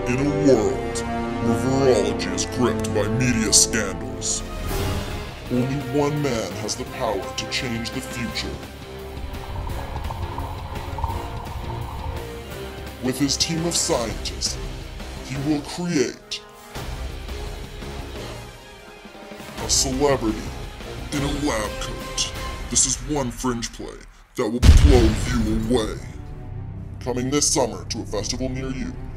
In a world where virology is gripped by media scandals, only one man has the power to change the future. With his team of scientists, he will create a celebrity in a lab coat. This is one fringe play that will blow you away. Coming this summer to a festival near you.